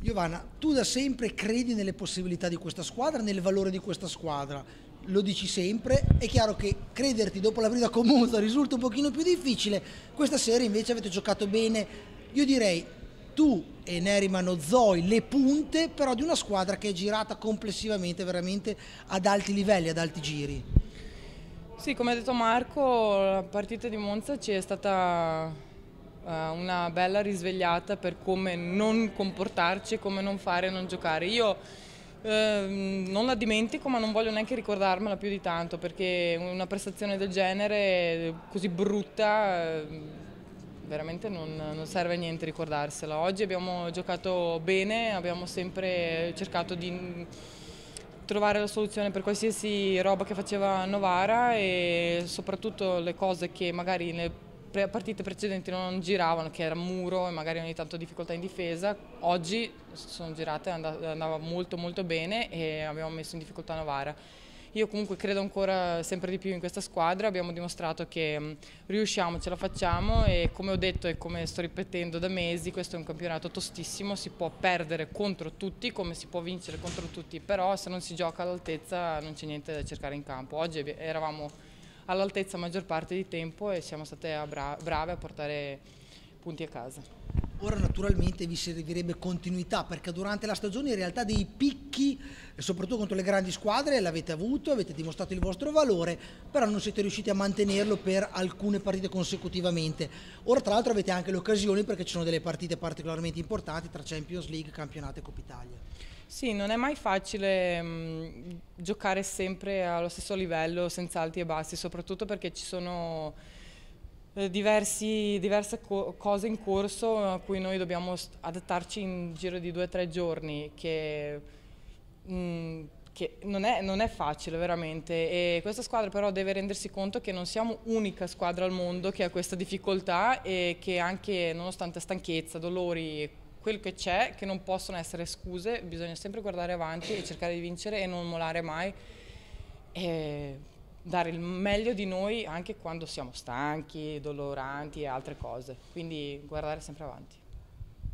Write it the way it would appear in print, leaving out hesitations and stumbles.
Giovanna, tu da sempre credi nelle possibilità di questa squadra, nel valore di questa squadra, lo dici sempre, è chiaro che crederti dopo la partita con Monza risulta un pochino più difficile, questa sera invece avete giocato bene, io direi tu e Neriman Ozoi le punte, però di una squadra che è girata complessivamente veramente ad alti livelli, ad alti giri. Sì, come ha detto Marco, la partita di Monza ci è stata una bella risvegliata per come non comportarci, come non fare e non giocare. Io non la dimentico, ma non voglio neanche ricordarmela più di tanto, perché una prestazione del genere, così brutta, veramente non serve a niente ricordarsela. Oggi abbiamo giocato bene, abbiamo sempre cercato di trovare la soluzione per qualsiasi roba che faceva Novara e soprattutto le cose che magari nelle partite precedenti non giravano, che era muro e magari ogni tanto difficoltà in difesa. Oggi sono girate, andava molto molto bene e abbiamo messo in difficoltà Novara. Io comunque credo ancora sempre di più in questa squadra, abbiamo dimostrato che riusciamo, ce la facciamo e come ho detto e come sto ripetendo da mesi, questo è un campionato tostissimo, si può perdere contro tutti come si può vincere contro tutti, però se non si gioca all'altezza non c'è niente da cercare in campo. Oggi eravamo all'altezza la maggior parte di tempo e siamo state brave a portare punti a casa. Ora naturalmente vi servirebbe continuità perché durante la stagione in realtà dei picchi, soprattutto contro le grandi squadre, l'avete avuto, avete dimostrato il vostro valore, però non siete riusciti a mantenerlo per alcune partite consecutivamente. Ora tra l'altro avete anche le occasioni perché ci sono delle partite particolarmente importanti tra Champions League, campionato e Coppa Italia. Sì, non è mai facile giocare sempre allo stesso livello, senza alti e bassi, soprattutto perché ci sono diverse cose in corso a cui noi dobbiamo adattarci in giro di 2 o 3 giorni, che non è facile veramente. E questa squadra però deve rendersi conto che non siamo unica squadra al mondo che ha questa difficoltà e che anche nonostante stanchezza, dolori, quello che c'è, che non possono essere scuse, bisogna sempre guardare avanti e cercare di vincere e non mollare mai e dare il meglio di noi anche quando siamo stanchi, doloranti e altre cose, quindi guardare sempre avanti.